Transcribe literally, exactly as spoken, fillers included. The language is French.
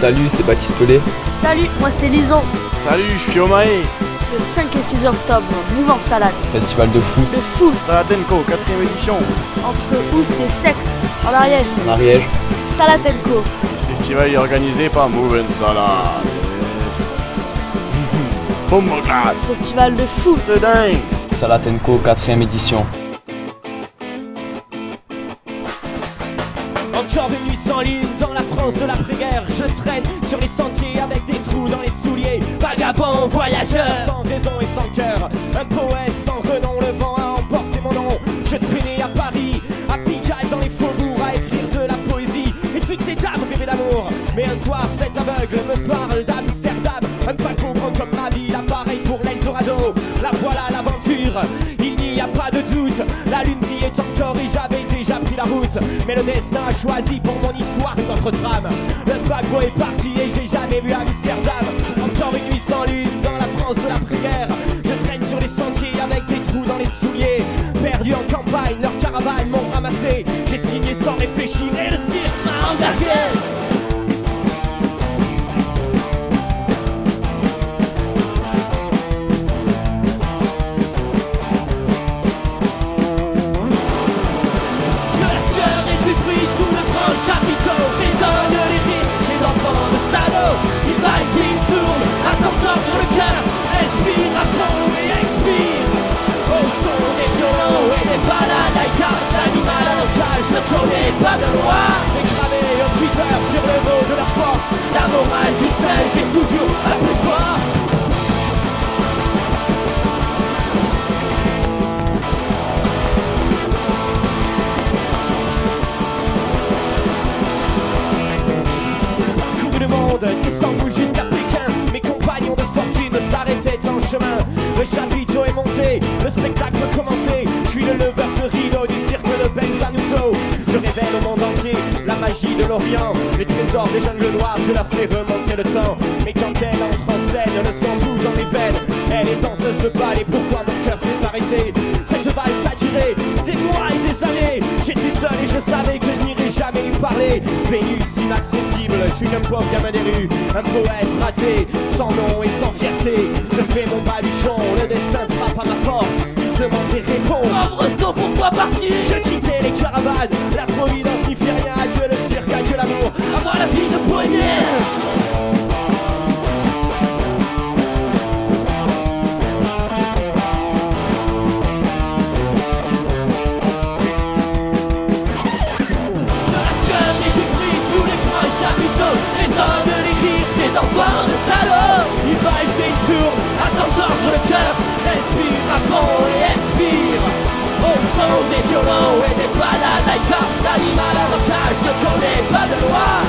Salut, c'est Baptiste Pelé. Salut, moi c'est Lison. Salut, je suis Omae. Le cinq et six octobre, Mouvance Salade. Festival de foot. Le foot. Salatenko, quatrième édition. Entre Oust et Sex, en Ariège. En Ariège. Salatenko. Ce festival est organisé par Mouvance Salade. Bomboglade. Festival de foot. De dingue. Salatenko, quatrième édition. Encore une nuit sans lune dans la France de l'après-guerre. Je traîne sur les sentiers avec des trous dans les souliers. Vagabond, voyageur, sans raison et sans cœur. Un poète sans renom, le vent a emporté mon nom. Je traînais à Paris, à Pigalle dans les faubourgs, à écrire de la poésie. Et toutes les dames rêvaient d'amour. Mais un soir cet aveugle me parle d'Amsterdam. Un paquebot grand comme ma vie, l'appareil pour l'Eldorado. La voilà l'aventure, il n'y a pas de doute. La lune brillait encore et j'avais déjà pris la route. Mais le destin a choisi pour mon histoire une autre trame. Le paquebot est parti et j'ai jamais vu Amsterdam. Encore une nuit sans lune dans la France de l'après-guerre. Je traîne sur les sentiers avec des trous dans les souliers. Perdu en campagne, leurs caravanes m'ont ramassé. J'ai signé sans réfléchir et le cirque m'a engagé. Chapiteau, résonne les rires, les enfants de salaud. Ils vaillent, ils tournent, à s'entendre le cœur. Respire à fond et expire. Au son des violons et des balades Aïka, l'animal à l'occage ne connaît pas de loi. C'est gravé au Twitter sur le mot de leur porte. La morale du singe est toujours la plus forte. d'Istanbul jusqu'à Pékin, mes compagnons de fortune s'arrêtaient en chemin. Le chapiteau est monté, le spectacle commençait. Je suis le leveur de rideau du cirque de Benvenuto. Je révèle au monde entier la magie de l'Orient. Les trésors des jungles noirs, je leur fais remonter le temps. Mais quand elle entre en scène, le sang bout dans les veines. Elle est danseuse de bal et pourquoi mon cœur s'est arrêté? Cette valse a duré des mois et des années. J'étais seul et je savais que je n'irais jamais lui parler. Vénus inaccessible, je suis un pauvre gamin des rues, un poète raté, sans nom et sans fierté. Je fais mon baluchon, le destin frappe à ma porte. Il demande des réponses. Pauvre saut, pourquoi partir? Je quittais les caravanes, la providence n'y fait rien. Adieu le cirque, adieu l'amour, à moi la vie de poignée. Enfants de salaud, il va et il tourne à s'entendre le cœur. Respire à fond et expire. Au son des violons et des balades Aïka, l'animal à l'occage ne connaît pas de loi.